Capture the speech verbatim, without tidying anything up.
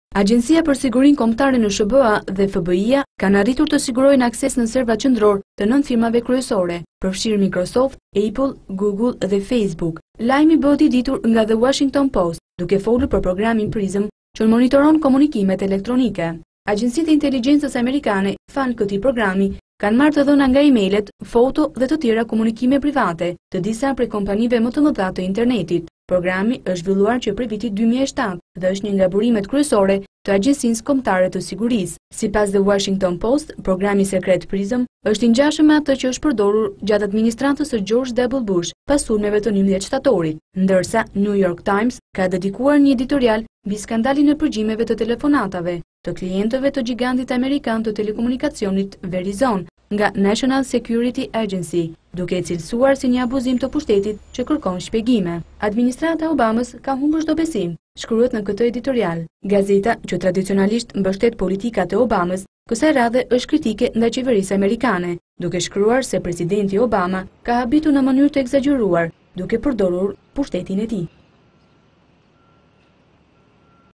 Agjencia për Sigurinë Kombëtare në S B A dhe F B I-a kanë arritur të sigurojnë akses në serverat qendror të nëntë firmave kryesore, përfshirë Microsoft, Apple, Google dhe Facebook. Lajmi bëhet i ditur nga The Washington Post, duke folur për programin Prism, që monitoron komunikimet elektronike. Agjencitë e inteligjencës amerikane thanë këtij programi kanë marrë të dhëna nga emailët, foto dhe të tjera komunikime private të disa prej kompanive më të mëdha të internetit. Programi është zhvilluar që prej vitit dy mijë e shtatë dhe është një nga burimet kryesore të Agjencisë Kombëtare të Sigurisë. Sipas The Washington Post, programi sekret Prism është i ngjashëm me atë që është përdorur gjatë administratës së George W. Bush pas sulmeve të njëmbëdhjetë shtatorit, ndërsa New York Times ka dedikuar një editorial mbi skandalin e përgjimeve të telefonatave të klientëve të gigantit amerikan të telekomunikacionit Verizon nga National Security Agency, duke e cilësuar si një abuzim të pushtetit që kërkon shpjegime. Administrata Obamës ka humbur çdo besim, shkruhet në këtë editorial. Gazeta, që tradicionalisht mbështet politikat e Obamës, kësaj radhe është kritike ndaj qeverisë amerikane, duke shkruar se presidenti Obama ka habitur në mënyrë të egzageruar, duke përdorur pushtetin e tij.